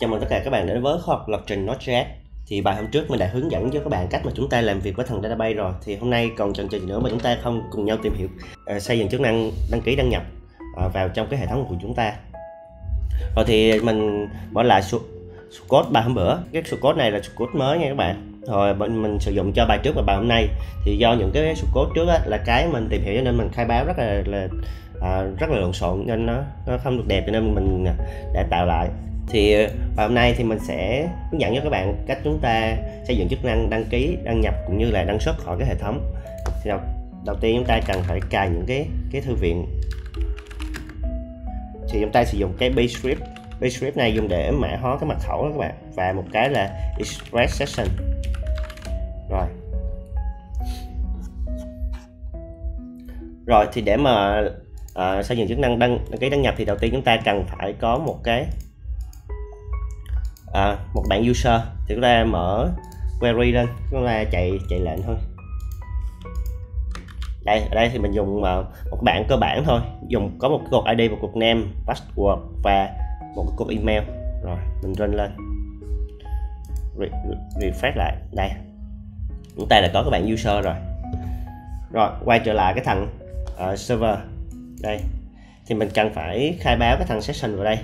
Chào mừng tất cả các bạn đến với khoa học lập trình Node.js. Thì bài hôm trước mình đã hướng dẫn cho các bạn cách mà chúng ta làm việc với thằng database rồi. Thì hôm nay còn chần chừ gì nữa mà chúng ta không cùng nhau tìm hiểu xây dựng chức năng đăng ký đăng nhập vào trong cái hệ thống của chúng ta. Rồi thì mình bỏ lại source code bài hôm bữa. Cái source code này là source code mới nha các bạn. Rồi mình sử dụng cho bài trước và bài hôm nay. Thì do những cái source code trước là cái mình tìm hiểu cho nên mình khai báo rất là lộn xộn, nên nó không được đẹp, cho nên mình đã tạo lại. Thì bài hôm nay thì mình sẽ hướng dẫn cho các bạn cách chúng ta xây dựng chức năng đăng ký đăng nhập cũng như là đăng xuất khỏi cái hệ thống. Thì đầu tiên chúng ta cần phải cài những cái thư viện. Thì chúng ta sử dụng cái bscript này dùng để mã hóa cái mật khẩu đó các bạn, và một cái là express session. Rồi thì để mà xây dựng chức năng đăng ký đăng nhập thì đầu tiên chúng ta cần phải có một cái một bảng user. Thì chúng ta mở query lên, chúng ta chạy lệnh thôi. Ở đây thì mình dùng một bảng cơ bản thôi, có một cột ID, một cột name, password và một cột email. Rồi mình run lên, refresh lại. Đây chúng ta đã có cái bảng user rồi. Rồi quay trở lại cái thằng server. Đây thì mình cần phải khai báo cái thằng session vào đây.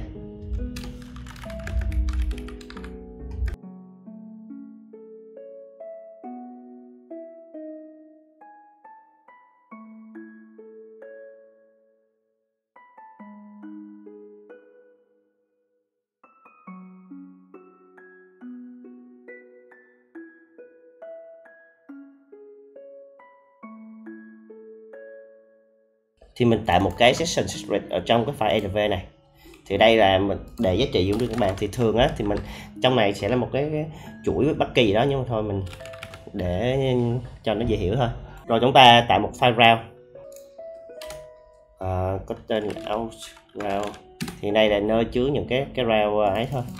Thì mình tạo một cái session secret ở trong cái file env này. Thì đây là mình để giá trị dùng được các bạn. Thì thường á thì mình trong này sẽ là một cái chuỗi bất kỳ gì đó, nhưng mà thôi mình để cho nó dễ hiểu thôi. Rồi chúng ta tạo một file route, có tên là out route. Thì đây là nơi chứa những cái route ấy thôi.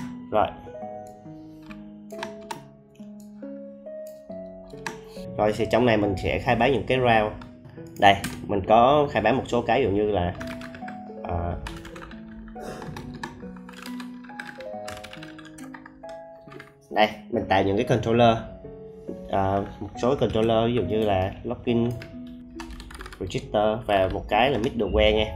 Rồi thì trong này mình sẽ khai báo những cái route. Đây mình có khai báo một số cái, ví dụ như là đây mình tạo những cái controller, một số controller ví dụ như là login, register và một cái là middleware nha.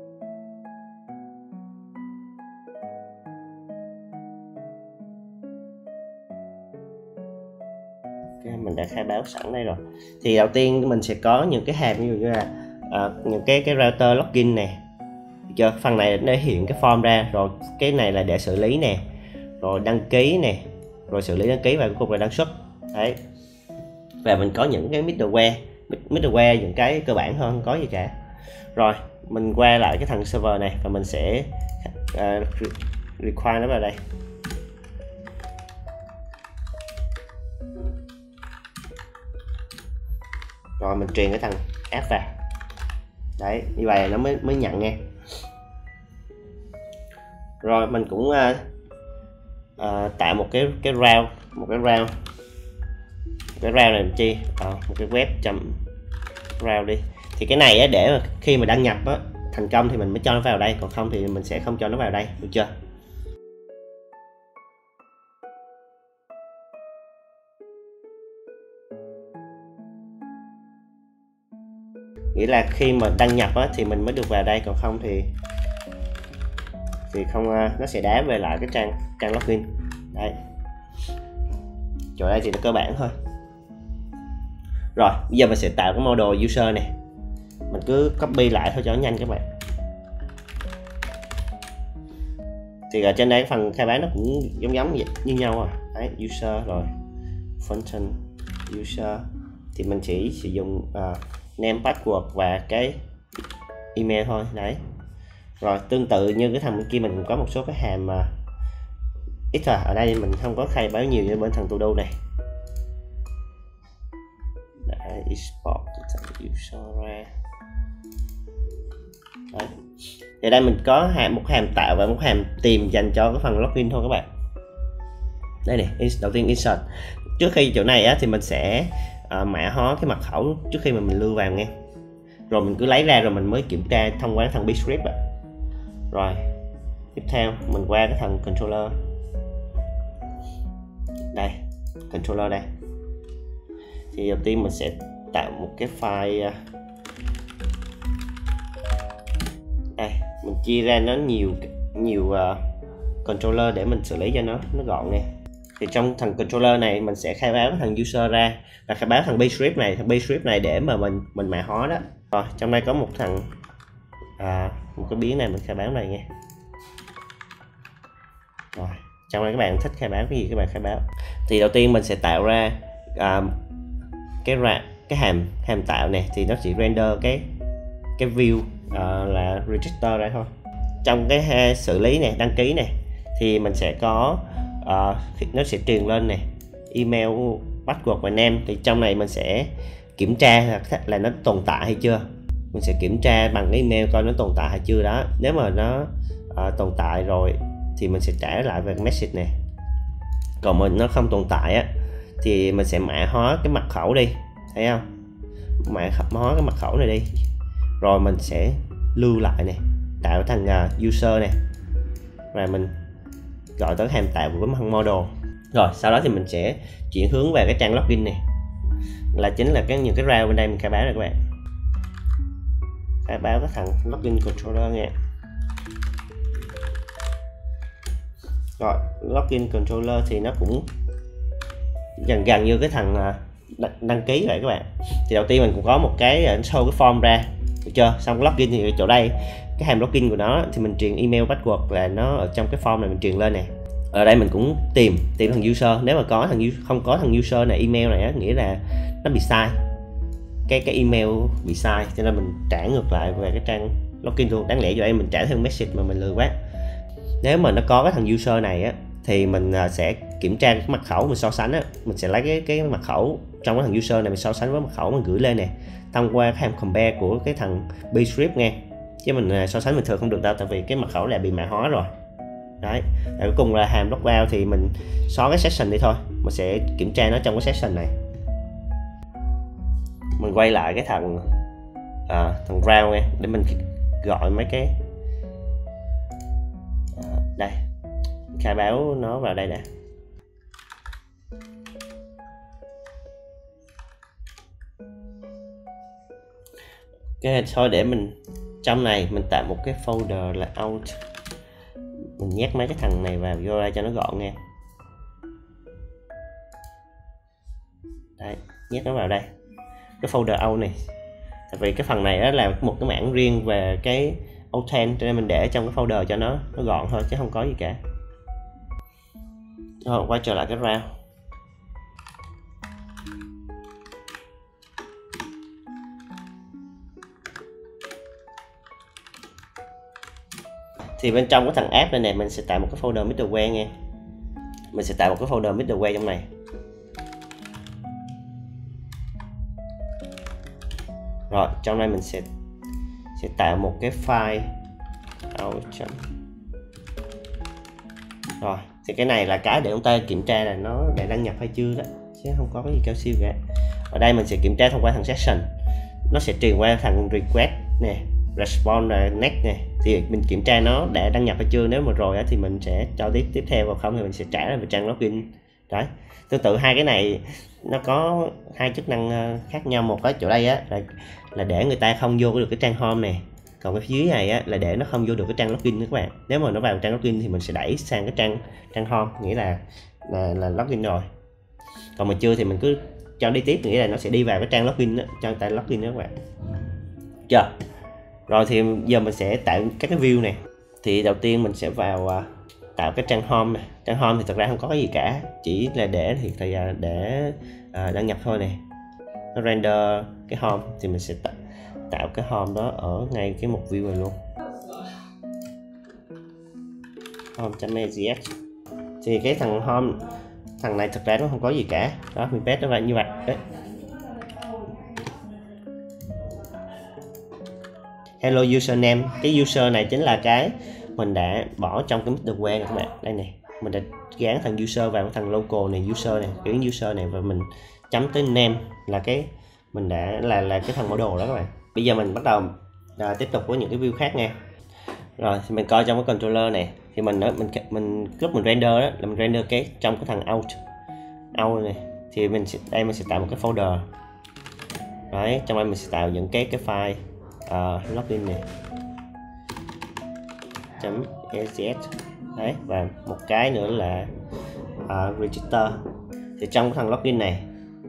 Mình đã khai báo sẵn đây rồi. Thì đầu tiên mình sẽ có những cái hàm ví dụ như là những cái router login nè, chưa, phần này để hiện cái form ra, rồi cái này là để xử lý nè, rồi đăng ký nè, rồi xử lý đăng ký và cuối cùng là đăng xuất. Đấy, và mình có những cái middleware những cái cơ bản hơn, không có gì cả. Rồi mình qua lại cái thằng server này và mình sẽ require nó vào đây. Rồi mình truyền cái thằng app vào. Đấy, như vậy nó mới nhận nha. Rồi mình cũng tạo một cái route, cái route này làm chi? Một cái web chấm route đi. Thì cái này á, để mà khi mà đăng nhập á, thành công thì mình mới cho nó vào đây, còn không thì mình sẽ không cho nó vào đây, được chưa? Nghĩa là khi mà đăng nhập á, thì mình mới được vào đây, còn không thì không, nó sẽ đá về lại cái trang login. Đấy, chỗ đây thì nó cơ bản thôi. Rồi bây giờ mình sẽ tạo cái model user này, mình cứ copy lại thôi cho nó nhanh các bạn. Thì ở trên đây phần khai báo nó cũng giống như nhau à. Đấy, user rồi function user thì mình chỉ sử dụng name, password và cái email thôi. Đấy, rồi tương tự như cái thằng bên kia mình cũng có một số cái hàm ít rồi. Ở đây mình không có khai báo nhiều như bên thằng to do này. Đấy, export user ra. Đấy, thì đây mình có một hàm tạo và một hàm tìm dành cho cái phần login thôi các bạn. Đây này, đầu tiên insert. Trước khi chỗ này á, thì mình sẽ mã hóa cái mật khẩu trước khi mà mình lưu vào nghe. Rồi mình cứ lấy ra rồi mình mới kiểm tra thông qua thằng bscript. Rồi tiếp theo mình qua cái thằng controller. đây, controller đây. Thì đầu tiên mình sẽ tạo một cái file đây, mình chia ra nó nhiều controller để mình xử lý cho nó gọn nè. Thì trong thằng controller này mình sẽ khai báo thằng user ra và khai báo thằng bscript này, để mà mình mã hóa đó. Rồi trong đây có một thằng một cái biến này mình khai báo này nha. Rồi trong đây các bạn thích khai báo cái gì các bạn khai báo. Thì đầu tiên mình sẽ tạo ra cái hàm tạo này, thì nó chỉ render cái view là register ra thôi. Trong cái xử lý này, đăng ký này, thì mình sẽ có nó sẽ truyền lên này email, password và name. Thì trong này mình sẽ kiểm tra là nó tồn tại hay chưa. Mình sẽ kiểm tra bằng cái email coi nó tồn tại hay chưa đó. Nếu mà nó tồn tại rồi thì mình sẽ trả lại về cái message này. Còn mình nó không tồn tại á thì mình sẽ mã hóa cái mật khẩu đi, thấy không, mã hóa cái mật khẩu này đi, rồi mình sẽ lưu lại này, tạo thành user này, và mình gọi tới hàm tạo của cái model. Rồi sau đó thì mình sẽ chuyển hướng về cái trang login này, là chính là những cái route bên đây mình khai báo này các bạn. Khai báo cái thằng login controller nha. Rồi login controller thì nó cũng gần như cái thằng đăng ký vậy các bạn. Thì đầu tiên mình cũng có một cái show cái form ra, được chưa? Xong cái login thì chỗ đây cái hàm login của nó thì mình truyền email, password là nó ở trong cái form này, mình truyền lên này. Ở đây mình cũng tìm thằng user. Nếu mà có không có thằng user này, email này á, nghĩa là nó bị sai, cái email bị sai, cho nên mình trả ngược lại về cái trang login luôn. Đáng lẽ cho đây mình trả theo message mà mình lừa quá. Nếu mà nó có cái thằng user này á thì mình sẽ kiểm tra cái mật khẩu, mình so sánh á, mình sẽ lấy cái mật khẩu trong cái thằng user này mình so sánh với mật khẩu mình gửi lên nè, thông qua cái hàm compare của cái thằng bscript nghe. Chứ mình so sánh bình thường không được đâu, tại vì cái mật khẩu là bị mã hóa rồi. Đấy, và cuối cùng là hàm logout thì mình xóa cái session đi thôi, mình sẽ kiểm tra nó trong cái session này. Mình quay lại cái thằng route nghe, để mình gọi mấy cái đây, khai báo nó vào đây nè. Cái thôi để mình trong này mình tạo một cái folder là out, mình nhét mấy cái thằng này vào vô đây cho nó gọn nha. Đấy, nhét nó vào đây cái folder out này, tại vì cái phần này đó là một cái mảng riêng về cái Authent, cho nên mình để trong cái folder cho nó gọn thôi chứ không có gì cả. Rồi quay trở lại cái route. Thì bên trong cái thằng app này nè, mình sẽ tạo một cái folder middleware nha. Mình sẽ tạo một cái folder middleware trong này. Rồi trong này mình sẽ tạo một cái file out. Rồi thì cái này là cái để chúng ta kiểm tra là nó đã đăng nhập hay chưa đó, chứ không có cái gì cao siêu cả. Ở đây mình sẽ kiểm tra thông qua thằng session, nó sẽ truyền qua thằng request nè, response next nè, thì mình kiểm tra nó đã đăng nhập hay chưa. Nếu mà rồi thì mình sẽ cho tiếp theo, còn không thì mình sẽ trả lại về trang login. Đấy, tương tự hai cái này nó có hai chức năng khác nhau. Một cái chỗ đây á là để người ta không vô được cái trang home này, còn cái phía này á là để nó không vô được cái trang login nữa các bạn. Nếu mà nó vào trang login thì mình sẽ đẩy sang cái trang home, nghĩa là login rồi. Còn mà chưa thì mình cứ cho đi tiếp, nghĩa là nó sẽ đi vào cái trang login đó, cho người ta login đó các bạn. Chưa? Rồi thì giờ mình sẽ tạo các cái view này. Thì đầu tiên mình sẽ vào tạo cái trang home này. Trang home thì thật ra không có cái gì cả, chỉ là để đăng nhập thôi này. Nó render cái home thì mình sẽ tạo cái home đó ở ngay cái mục view này luôn, home.mgx. Thì cái thằng này thực ra nó không có gì cả đó, mình paste nó vào như vậy đấy. Hello username, cái user này chính là cái mình đã bỏ trong cái middleware này các bạn. Đây này, mình đã gán thằng user vào cái thằng local này, user này, cái user này, và mình chấm tới name là cái mình đã là cái thằng model đó các bạn. Bây giờ mình bắt đầu tiếp tục với những cái view khác nha. Rồi thì mình coi trong cái controller này thì mình lúc mình render đó là mình render cái trong cái thằng out. out này, thì đây mình sẽ tạo một cái folder. Đấy, trong đây mình sẽ tạo những cái file login này .sz. Đấy, và một cái nữa là register. Thì trong thằng login này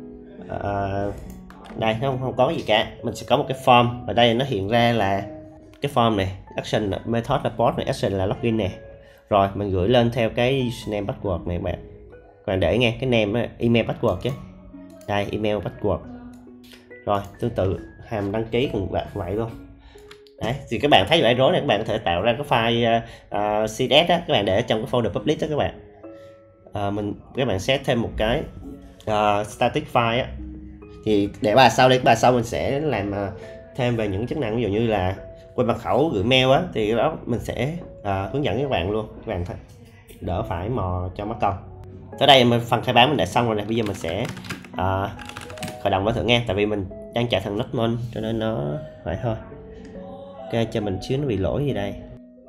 đây nó không có gì cả, mình sẽ có một cái form, ở đây nó hiện ra là cái form này, action method report này, action là login này. Rồi mình gửi lên theo cái username password này bạn. Còn để nghe cái name email password chứ. Đây, email password. Rồi tương tự hàm đăng ký cũng vậy luôn. Đấy, thì các bạn thấy vậy rối này, các bạn có thể tạo ra cái file CSS đó, các bạn để trong cái folder public đó các bạn. Các bạn set thêm một cái static file á. Thì để bài sau đây, bài sau mình sẽ làm thêm về những chức năng ví dụ như là quên mật khẩu, gửi mail á, thì cái đó mình sẽ hướng dẫn các bạn luôn, các bạn đỡ phải mò cho mất công. Tới đây phần khai báo mình đã xong rồi này, bây giờ mình sẽ khởi động nó thử nghe, tại vì mình đang chạy thằng Notmon cho nên nó vậy thôi. Ok, cho mình xíu nó bị lỗi gì đây.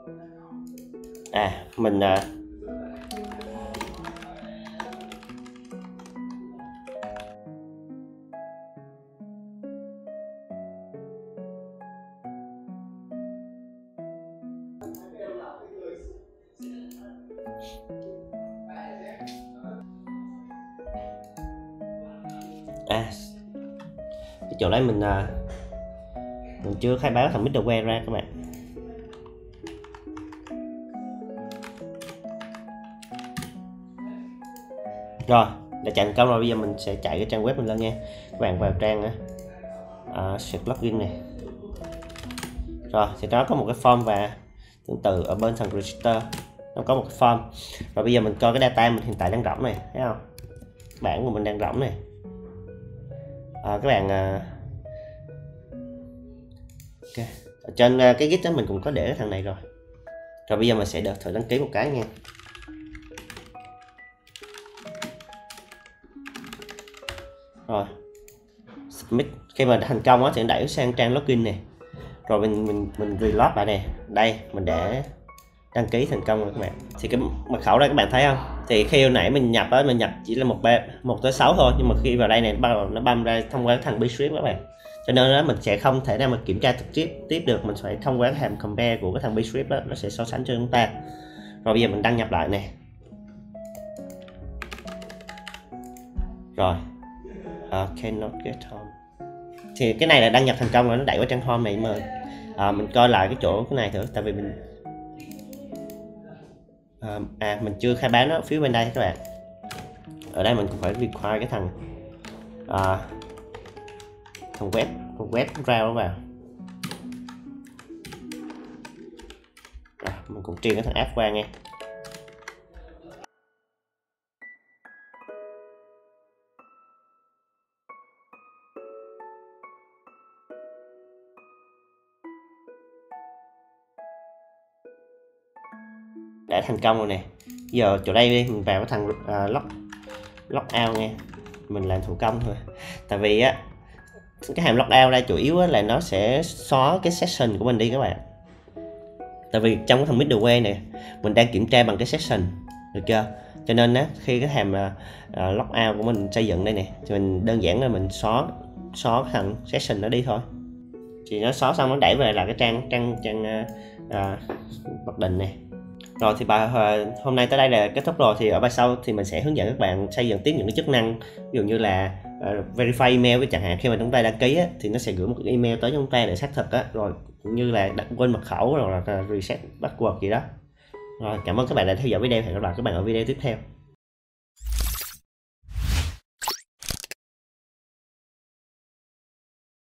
Mình cái chỗ đấy mình chưa khai báo thằng middleware ra các bạn. Rồi, đã chạy thành công rồi, bây giờ mình sẽ chạy cái trang web mình lên nha. Các bạn vào trang set login này. Rồi, thì đó có một cái form và tương tự ở bên thằng register nó có một cái form. Rồi bây giờ mình coi cái data mình hiện tại đang rỗng này, thấy không? Bảng của mình đang rỗng này. Các bạn ok, ở trên cái git đó mình cũng có để cái thằng này rồi. Rồi bây giờ mình sẽ thử đăng ký một cái nha. Rồi submit, khi mà thành công á thì đẩy sang trang login này. Rồi mình reload lại này, đây mình để đăng ký thành công rồi các bạn. Thì cái mật khẩu đây các bạn thấy không, thì khi hồi nãy mình nhập á, mình nhập chỉ là 1 tới 6 thôi, nhưng mà khi vào đây này nó băm ra thông qua thằng bscript các bạn, cho nên đó mình sẽ không thể nào mà kiểm tra trực tiếp được, mình phải thông qua hàm compare của cái thằng bscript đó, nó sẽ so sánh cho chúng ta. Rồi bây giờ mình đăng nhập lại này. Rồi cannot get home, thì cái này là đăng nhập thành công rồi, nó đẩy qua trang home này. Mà mình coi lại cái chỗ cái này thử, tại vì mình mình chưa khai báo nó phía bên đây các bạn. Ở đây mình cũng phải require cái thằng web ra nó vào. Mình cũng truyền cái thằng app qua nghe. Đã thành công rồi nè. Giờ chỗ đây đi, mình vào cái thằng log out nghe, mình làm thủ công thôi, tại vì á cái hàm log out đây chủ yếu là nó sẽ xóa cái session của mình đi các bạn. Tại vì trong cái thằng middleware này mình đang kiểm tra bằng cái session, được chưa? Cho nên á khi cái hàm log out của mình xây dựng đây nè, thì mình đơn giản là mình xóa thằng session nó đi thôi. Thì nó xóa xong nó đẩy về là cái trang mặc định này. Rồi thì bài hôm nay tới đây là kết thúc rồi. Thì ở bài sau thì mình sẽ hướng dẫn các bạn xây dựng tiếp những cái chức năng, ví dụ như là verify email với chẳng hạn, khi mà chúng ta đăng ký á, thì nó sẽ gửi một cái email tới chúng ta để xác thực á, rồi cũng như là đặt quên mật khẩu rồi là reset password gì đó. Rồi cảm ơn các bạn đã theo dõi video, hẹn gặp lại các bạn ở video tiếp theo.